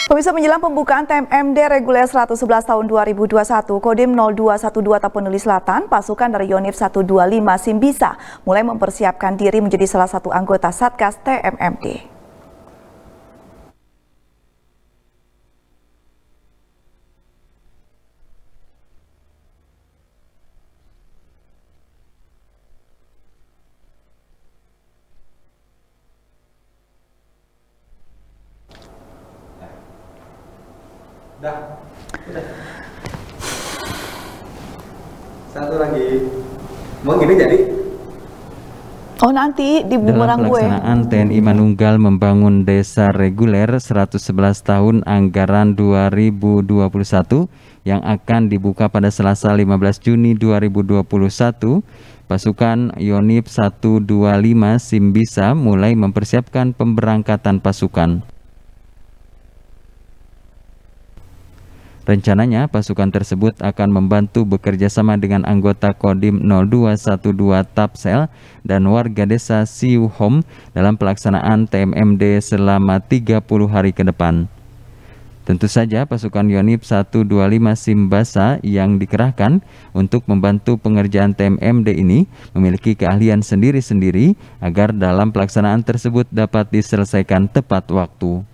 Pemirsa, menjelang pembukaan TMMD reguler 111 tahun 2021, Kodim 0212 Tapanuli Selatan, pasukan dari Yonif 125 Simbisa mulai mempersiapkan diri menjadi salah satu anggota Satgas TMMD. Udah. Satu lagi. Mau gini jadi? Oh, nanti di bumerang gue. Dalam pelaksanaan TNI Manunggal membangun desa reguler 111 tahun anggaran 2021 yang akan dibuka pada Selasa 15 Juni 2021, pasukan Yonif 125 Simbisa mulai mempersiapkan pemberangkatan pasukan. Rencananya, pasukan tersebut akan membantu bekerja sama dengan anggota Kodim 0212 Tapsel dan warga desa Siuhom dalam pelaksanaan TMMD selama 30 hari ke depan. Tentu saja pasukan Yonif 125 Simbasa yang dikerahkan untuk membantu pengerjaan TMMD ini memiliki keahlian sendiri-sendiri agar dalam pelaksanaan tersebut dapat diselesaikan tepat waktu.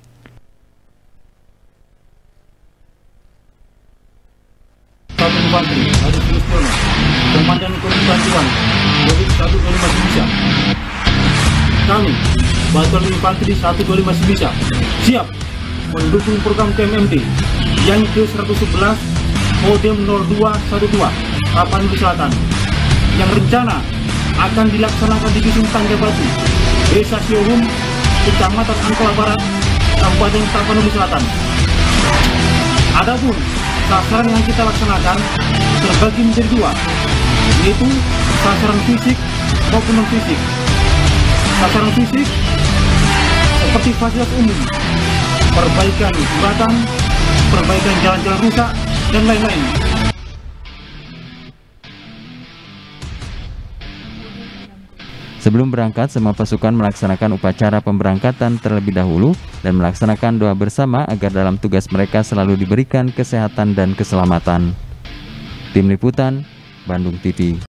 Infanteri Adi Sulistiono, Komandan Kodim Bantuan Yonif 125 Simbisa. Kami, Batalion Infanteri 125 Simbisa, siap mendukung program TMMD yang ke-111 Kodim 0212 Tapanuli Selatan yang rencana akan dilaksanakan di Dusun Tanjabatu, Desa Siuhom, Kecamatan Angkola Barat, Kabupaten Tapanuli Selatan. Adapun sasaran yang kita laksanakan terbagi menjadi dua, yaitu sasaran fisik maupun non fisik. Sasaran fisik seperti fasilitas umum, perbaikan jembatan, perbaikan jalan-jalan rusak, dan lain-lain. Sebelum berangkat, semua pasukan melaksanakan upacara pemberangkatan terlebih dahulu dan melaksanakan doa bersama agar dalam tugas mereka selalu diberikan kesehatan dan keselamatan. Tim Liputan, Bandung TV.